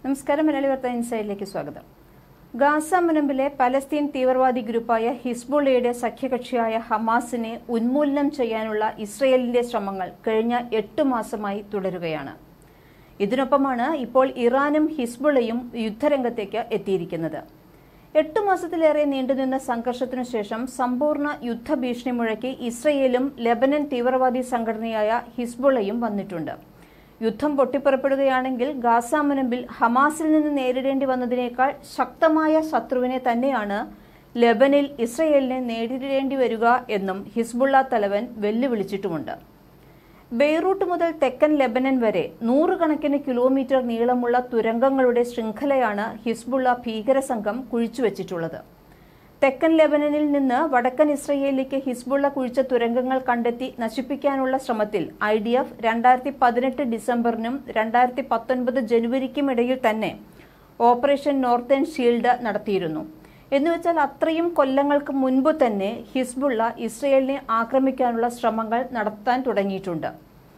നമസ്കാരം. മലയാളി വാർത്ത ഇൻസൈഡിലേക്ക് സ്വാഗതം. ഗാസ മുനമ്പിലെ പലസ്തീൻ തീവ്രവാദി ഗ്രൂപ്പായ ഹിസ്ബുള്ളയുടെ സഖ്യകക്ഷിയായ ഹമാസിനെ ഉന്മൂലനം ചെയ്യാനുള്ള ഇസ്രയേലിന്റെ ശ്രമങ്ങൾ കഴിഞ്ഞ 8 മാസമായി തുടരുകയാണ്. ഇതിനൊപ്പമാണ് ഇപ്പോൾ ഇറാനും ഹിസ്ബുള്ളയും യുദ്ധരംഗത്തേക്ക് എത്തിയിരിക്കുന്നത്. 8 മാസത്തിലേറെ നീണ്ടുനിന്ന സംഘർഷത്തിനു ശേഷം സമ്പൂർണ്ണ യുദ്ധഭീഷണി മുഴക്കി ഇസ്രയേലും ലെബനൻ തീവ്രവാദി സംഘടനയായ ഹിസ്ബുള്ളയും വന്നിട്ടുണ്ട്. യുദ്ധം പൊട്ടിപ്പുറപ്പെടുകയാണെങ്കിൽ ഗാസ മുനമ്പിൽ ഹമാസിൽ നിന്ന് നേരിടേണ്ടി വന്നതിനേക്കാൾ ശക്തമായ ശത്രുവിനെ തന്നെയാണ് ലെബനിൽ ഇസ്രയേലിനെ നേരിടേണ്ടി വരിക എന്നും ഹിസ്ബുള്ള തലവൻ വെല്ലുവിളിച്ചിട്ടുമുണ്ട്. ബെയ്റൂട്ട് മുതൽ തെക്കൻ ലെബനൻ വരെ 100 കണക്കിന് കിലോമീറ്റർ നീളമുള്ള തുരങ്കങ്ങളുടെ ശൃംഖലയാണ് ഹിസ്ബുള്ള ഭീകരസംഘം കുഴിച്ചുവച്ചിട്ടുള്ളത്. തെക്കൻ ലെബനനിൽ നിന്ന് വടക്കൻ ഇസ്രയേലിലേക്ക് ഹിസ്ബുള്ള കുഴിച്ച തുരങ്കങ്ങൾ കണ്ടെത്തി നശിപ്പിക്കാനുള്ള ശ്രമത്തിൽ IDF 2018 ഡിസംബറിനും 2019 ജനുവരിക്കും ഇടയിൽ തന്നെ ഓപ്പറേഷൻ നോർത്തേൺ ഷീൽഡ് നടത്തിയിരുന്നു. എന്നുവെച്ചാൽ അത്രയും കൊല്ലങ്ങൾക്ക് മുൻപ് തന്നെ ഹിസ്ബുള്ള ഇസ്രയേലിനെ ആക്രമിക്കാനുള്ള ശ്രമങ്ങൾ നടത്താൻ തുടങ്ങിയിട്ടുണ്ട്.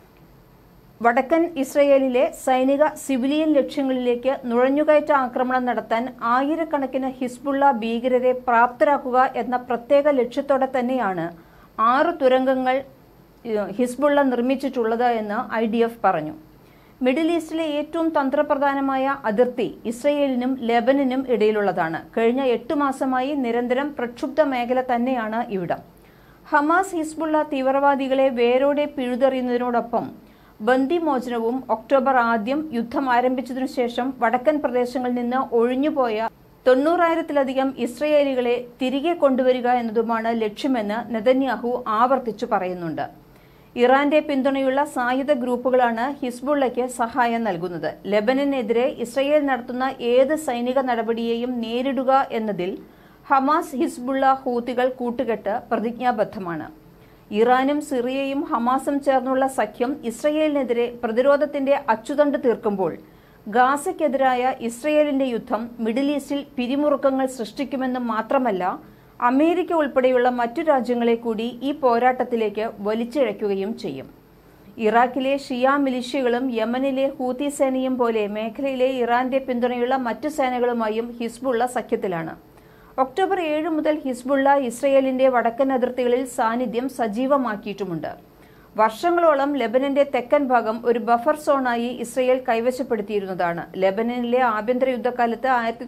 വടക്കൻ ഇസ്രയേലിലെ സൈനിക സിവിലിയൻ ലക്ഷ്യങ്ങളിലേക്ക് നുഴഞ്ഞുകയറ്റ ആക്രമണം നടത്താൻ ആയിരക്കണക്കിന് ഹിസ്ബുള്ള ഭീകരരെ പ്രാപ്തരാക്കുക എന്ന പ്രത്യേക ലക്ഷ്യത്തോടെ തന്നെയാണ് 6 തുരങ്കങ്ങൾ ഹിസ്ബുള്ള നിർമ്മിച്ചിട്ടുള്ളത് എന്ന് IDF പറഞ്ഞു. മിഡിൽ ഈസ്റ്റിലെ ഏറ്റവും തന്ത്രപ്രധാനമായ അതിർത്തി ഇസ്രയേലിനും ലെബനനും ഇടയിലുള്ളതാണ്. കഴിഞ്ഞ 8 മാസമായി നിരന്തരം പ്രക്ഷുബ്ധ മേഖല തന്നെയാണ് ഇവിടം. ഹമാസ് ഹിസ്ബുള്ള തീവ്രവാദികളെ വേരോടെ പിഴുതെറിയുന്നതിനോടൊപ്പം ബന്ദിമോചനവും ഒക്ടോബർ 1 യുദ്ധം ആരംഭിച്ചതിനു ശേഷം വടക്കൻ പ്രദേശങ്ങളിൽ നിന്ന് ഒഴിഞ്ഞുപോയ 90,000-ലധികം ഇസ്രയേലികളെ തിരികെ കൊണ്ടുവരിക എന്നതുമാണ് ലക്ഷ്യമെന്ന് നെതന്യാഹു ആവർത്തിച്ചു പറയുന്നുണ്ട്. ഇറാന്റെ പിന്തുണയുള്ള സായുധ ഗ്രൂപ്പുകളാണ് ഹിസ്ബുള്ളയ്ക്ക് സഹായം നൽകുന്നത്. ലെബനനെതിരെ ഇസ്രയേൽ നടത്തുന്ന ഏത് സൈനിക നടപടിയെയും നേരിടുക എന്നതിൽ ഹമാസ് ഹിസ്ബുള്ള ഹൂത്തികൾ കൂട്ടുകെട്ട് പ്രതിജ്ഞാബദ്ധമാണ്. ഇറാനും സിറിയയും ഹമാസും ചേർന്നുള്ള സഖ്യം ഇസ്രയേലിനെതിരെ പ്രതിരോധത്തിന്റെ അച്ചുതണ്ട് തീർക്കുമ്പോൾ ഗാസയ്ക്കെതിരായ ഇസ്രയേലിന്റെ യുദ്ധം മിഡിൽ ഈസ്റ്റിൽ പിരിമുറുക്കങ്ങൾ സൃഷ്ടിക്കുമെന്ന് മാത്രമല്ല അമേരിക്ക ഉൾപ്പെടെയുള്ള മറ്റു രാജ്യങ്ങളെ കൂടി ഈ പോരാട്ടത്തിലേക്ക് വലിച്ചിഴയ്ക്കുകയും ചെയ്യും. ഇറാഖിലെ ഷിയ മിലിഷ്യകളും യമനിലെ ഹൂത്തി സേനയും പോലെ മേഖലയിലെ ഇറാന്റെ പിന്തുണയുള്ള മറ്റു സേനകളുമായും ഹിസ്ബുള്ള സഖ്യത്തിലാണ്. ഒക്ടോബർ 7 മുതൽ ഹിസ്ബുള്ള ഇസ്രയേലിന്റെ വടക്കൻ അതിർത്തികളിൽ സാന്നിധ്യം സജീവമാക്കിയിട്ടുമുണ്ട്. വർഷങ്ങളോളം ലെബനന്റെ തെക്കൻ ഭാഗം ഒരു ബഫർ സോണായി ഇസ്രയേൽ കൈവശപ്പെടുത്തിയിരുന്നതാണ്. ലെബനനിലെ ആഭ്യന്തര യുദ്ധകാലത്ത്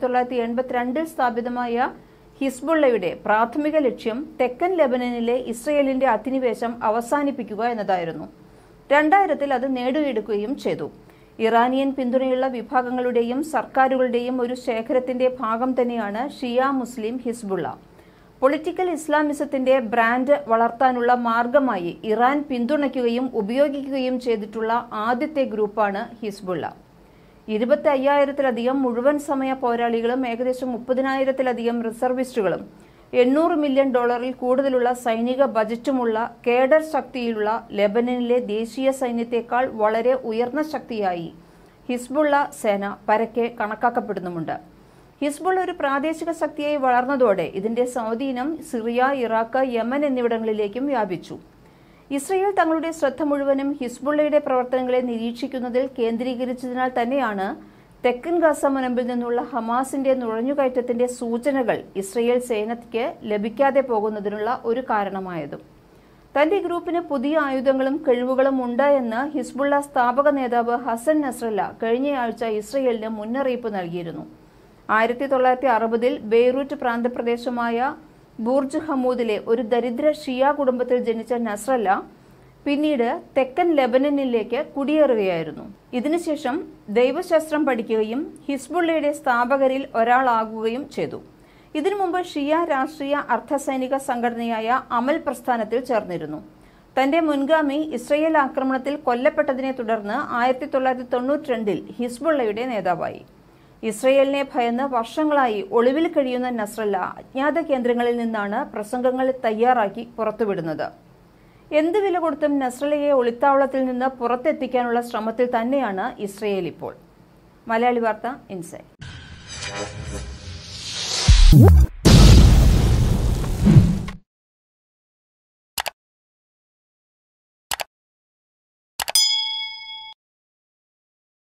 1982 സ്ഥാപിതമായ ഹിസ്ബുള്ളയുടെ പ്രാഥമിക ലക്ഷ്യം തെക്കൻ ലെബനനിലെ ഇസ്രയേലിന്റെ അധിനിവേശം അവസാനിപ്പിക്കുക എന്നതായിരുന്നു. 2000-ൽ അത് നേടിയെടുക്കുകയും ചെയ്തു. ഇറാനിയൻ പിന്തുണയുള്ള വിഭാഗങ്ങളുടെയും സർക്കാരുകളുടെയും ഒരു ശേഖരത്തിന്റെ ഭാഗം തന്നെയാണ് ഷിയ മുസ്ലിം ഹിസ്ബുള്ള. പൊളിറ്റിക്കൽ ഇസ്ലാമിസത്തിന്റെ ബ്രാൻഡ് വളർത്താനുള്ള മാർഗമായി ഇറാൻ പിന്തുണയ്ക്കുകയും ഉപയോഗിക്കുകയും ചെയ്തിട്ടുള്ള ആദ്യത്തെ ഗ്രൂപ്പാണ് ഹിസ്ബുള്ള. 25,000-ലധികം മുഴുവൻ സമയ പോരാളികളും ഏകദേശം 30,000-ലധികം റിസർവിസ്റ്റുകളും $800 മില്യൺ കൂടുതലുള്ള സൈനിക ബജറ്റുമുള്ള കേഡർ ശക്തിയിലുള്ള ലെബനനിലെ ദേശീയ സൈന്യത്തെക്കാൾ വളരെ ഉയർന്ന ശക്തിയായി ഹിസ്ബുള്ള സേന പരക്കെ കണക്കാക്കപ്പെടുന്നുമുണ്ട്. ഹിസ്ബുള്ള ഒരു പ്രാദേശിക ശക്തിയായി വളർന്നതോടെ ഇതിന്റെ സ്വാധീനം സിറിയ, ഇറാഖ്, യമൻ എന്നിവിടങ്ങളിലേക്കും വ്യാപിച്ചു. ഇസ്രയേൽ തങ്ങളുടെ ശ്രദ്ധ മുഴുവനും ഹിസ്ബുള്ളയുടെ പ്രവർത്തനങ്ങളെ നിരീക്ഷിക്കുന്നതിൽ കേന്ദ്രീകരിച്ചതിനാൽ തന്നെയാണ് തെക്കൻ ഗാസ മുനമ്പിൽ നിന്നുള്ള ഹമാസിന്റെ നുഴഞ്ഞുകയറ്റത്തിന്റെ സൂചനകൾ ഇസ്രയേൽ സേനയ്ക്ക് ലഭിക്കാതെ പോകുന്നതിനുള്ള ഒരു കാരണമായതും. തന്റെ ഗ്രൂപ്പിന് പുതിയ ആയുധങ്ങളും കഴിവുകളും ഉണ്ട് എന്ന് ഹിസ്ബുള്ള സ്ഥാപക നേതാവ് ഹസൻ നസ്രല്ല കഴിഞ്ഞയാഴ്ച ഇസ്രയേലിന് മുന്നറിയിപ്പ് നൽകിയിരുന്നു. 1960-ൽ ബെയ്റൂട്ട് പ്രാന്തപ്രദേശമായ ബൂർജ് ഹമൂദിലെ ഒരു ദരിദ്ര ഷിയ കുടുംബത്തിൽ ജനിച്ച നസ്രല്ല പിന്നീട് തെക്കൻ ലെബനനിലേക്ക് കുടിയേറുകയായിരുന്നു. ഇതിനുശേഷം ദൈവശാസ്ത്രം പഠിക്കുകയും ഹിസ്ബുള്ളയുടെ സ്ഥാപകരിൽ ഒരാളാകുകയും ചെയ്തു. ഇതിനു മുമ്പ് ഷിയ രാഷ്ട്രീയ അർദ്ധസൈനിക സംഘടനയായ അമൽ പ്രസ്ഥാനത്തിൽ ചേർന്നിരുന്നു. തന്റെ മുൻഗാമി ഇസ്രയേൽ ആക്രമണത്തിൽ കൊല്ലപ്പെട്ടതിനെ തുടർന്ന് 1992-ൽ ഹിസ്ബുള്ളയുടെ നേതാവായി. ഇസ്രയേലിനെ ഭയന്ന് വർഷങ്ങളായി ഒളിവിൽ കഴിയുന്ന നസ്രല്ല അജ്ഞാത കേന്ദ്രങ്ങളിൽ നിന്നാണ് പ്രസംഗങ്ങൾ തയ്യാറാക്കി പുറത്തുവിടുന്നത്. എന്ത് വില കൊടുത്തും നസ്രല്ലയെ ഒളിത്താവളത്തിൽ നിന്ന് പുറത്തെത്തിക്കാനുള്ള ശ്രമത്തിൽ തന്നെയാണ് ഇസ്രയേൽ ഇപ്പോൾ. മലയാളി വാർത്ത ഇൻസൈഡ്.